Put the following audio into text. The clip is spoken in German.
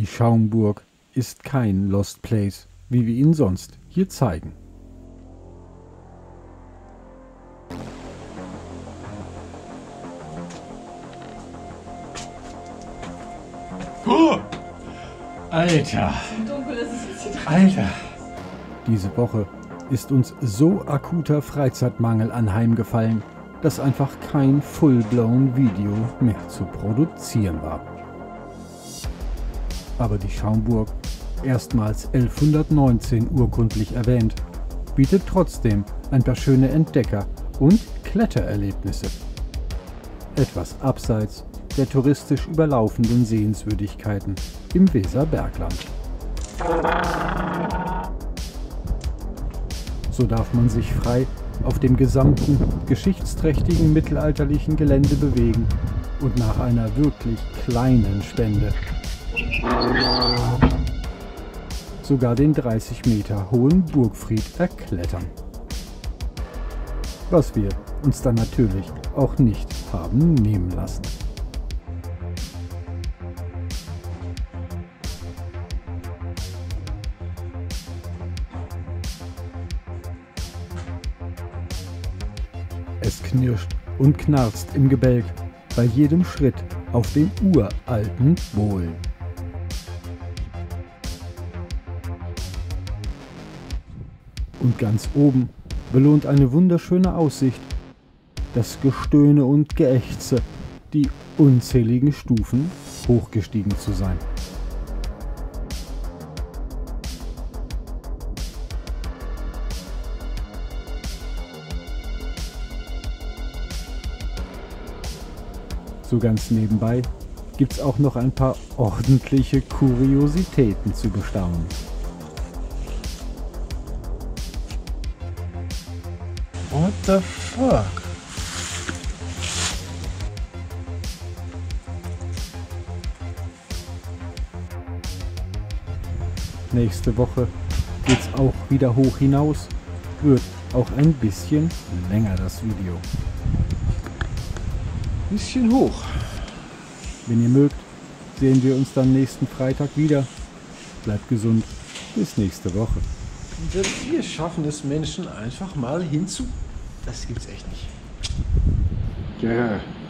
Die Schaumburg ist kein Lost Place, wie wir ihn sonst hier zeigen. Alter! Im Dunkeln ist es jetzt hier. Alter! Diese Woche ist uns so akuter Freizeitmangel anheimgefallen, dass einfach kein full-blown Video mehr zu produzieren war. Aber die Schaumburg, erstmals 1119 urkundlich erwähnt, bietet trotzdem ein paar schöne Entdecker- und Klettererlebnisse. Etwas abseits der touristisch überlaufenden Sehenswürdigkeiten im Weserbergland. So darf man sich frei auf dem gesamten geschichtsträchtigen mittelalterlichen Gelände bewegen und nach einer wirklich kleinen Spende sogar den 30 Meter hohen Burgfried erklettern. Was wir uns dann natürlich auch nicht haben nehmen lassen. Es knirscht und knarzt im Gebälk bei jedem Schritt auf den uralten Bohlen. Und ganz oben belohnt eine wunderschöne Aussicht das Gestöhne und Geächze, die unzähligen Stufen hochgestiegen zu sein. So ganz nebenbei gibt's auch noch ein paar ordentliche Kuriositäten zu bestaunen. What the fuck? Nächste Woche geht's auch wieder hoch hinaus, wird auch ein bisschen länger das Video. Bisschen hoch. Wenn ihr mögt, sehen wir uns dann nächsten Freitag wieder. Bleibt gesund, bis nächste Woche. Wir schaffen es Menschen einfach mal hinzu. Das gibt's echt nicht. Ja.